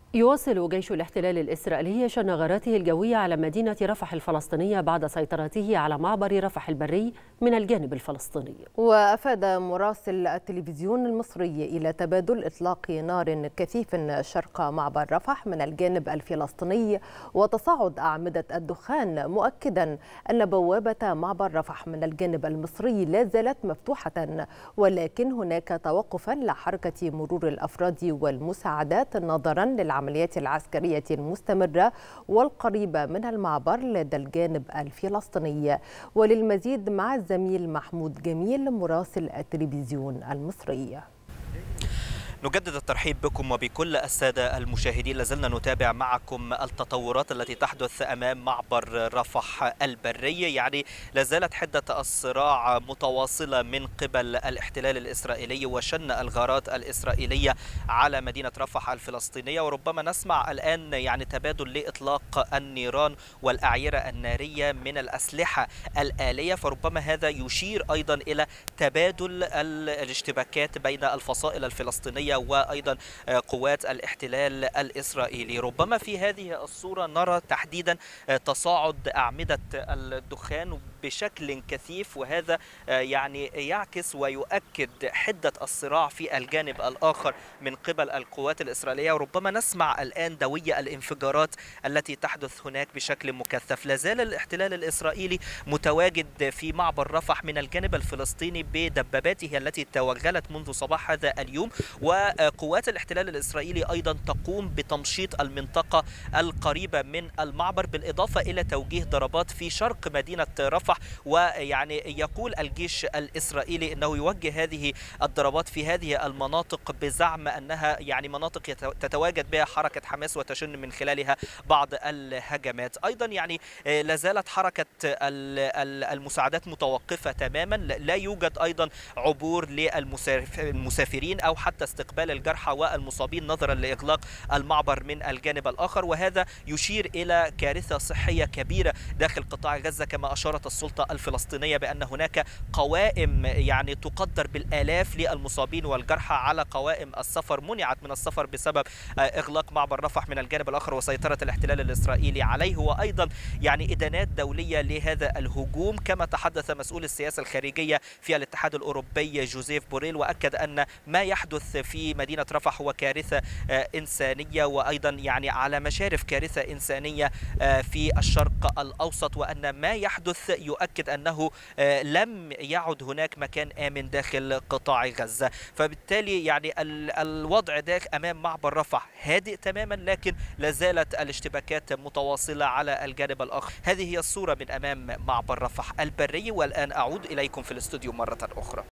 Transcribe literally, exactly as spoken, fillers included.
يواصل جيش الاحتلال الإسرائيلي شنغاراته الجوية على مدينة رفح الفلسطينية بعد سيطرته على معبر رفح البري من الجانب الفلسطيني. وأفاد مراسل التلفزيون المصري إلى تبادل إطلاق نار كثيف شرق معبر رفح من الجانب الفلسطيني وتصاعد أعمدة الدخان، مؤكدا أن بوابة معبر رفح من الجانب المصري لا زالت مفتوحة، ولكن هناك توقفا لحركة مرور الأفراد والمساعدات نظرا للعمليات العسكرية المستمرة والقريبة من المعبر لدى الجانب الفلسطيني. وللمزيد مع الزميل محمود جميل مراسل التلفزيون المصري. نجدد الترحيب بكم وبكل السادة المشاهدين. لازلنا نتابع معكم التطورات التي تحدث أمام معبر رفح البري. يعني لازالت حدة الصراع متواصلة من قبل الاحتلال الإسرائيلي وشن الغارات الإسرائيلية على مدينة رفح الفلسطينية، وربما نسمع الآن يعني تبادل لإطلاق النيران والأعيرة النارية من الأسلحة الآلية، فربما هذا يشير أيضا إلى تبادل الاشتباكات بين الفصائل الفلسطينية وأيضا قوات الاحتلال الإسرائيلي. ربما في هذه الصورة نرى تحديدا تصاعد أعمدة الدخان بشكل كثيف، وهذا يعني يعكس ويؤكد حدة الصراع في الجانب الآخر من قبل القوات الإسرائيلية. وربما نسمع الآن دوي الانفجارات التي تحدث هناك بشكل مكثف. لازال الاحتلال الإسرائيلي متواجد في معبر رفح من الجانب الفلسطيني بدباباته التي توغلت منذ صباح هذا اليوم، وقوات الاحتلال الإسرائيلي أيضا تقوم بتمشيط المنطقة القريبة من المعبر، بالإضافة إلى توجيه ضربات في شرق مدينة رفح. ويعني يقول الجيش الإسرائيلي أنه يوجه هذه الضربات في هذه المناطق بزعم أنها يعني مناطق تتواجد بها حركة حماس وتشن من خلالها بعض الهجمات. أيضا يعني لازالت حركة المساعدات متوقفة تماما، لا يوجد أيضا عبور للمسافرين أو حتى استقبال الجرحى والمصابين نظرا لإغلاق المعبر من الجانب الآخر، وهذا يشير إلى كارثة صحية كبيرة داخل قطاع غزة. كما أشارت السلطة الفلسطينية بأن هناك قوائم يعني تقدر بالآلاف للمصابين والجرحى على قوائم السفر منعت من السفر بسبب إغلاق معبر رفح من الجانب الآخر وسيطرة الاحتلال الإسرائيلي عليه، وأيضا يعني إدانات دولية لهذا الهجوم. كما تحدث مسؤول السياسة الخارجية في الاتحاد الأوروبي جوزيف بوريل، وأكد أن ما يحدث في مدينة رفح هو كارثة إنسانية، وأيضا يعني على مشارف كارثة إنسانية في الشرق الأوسط، وأن ما يحدث يؤكد أنه لم يعد هناك مكان آمن داخل قطاع غزة. فبالتالي يعني الوضع داخل أمام معبر رفح هادئ تماما، لكن لازالت الاشتباكات متواصلة على الجانب الآخر. هذه هي الصورة من أمام معبر رفح البري، والآن أعود إليكم في الاستوديو مرة أخرى.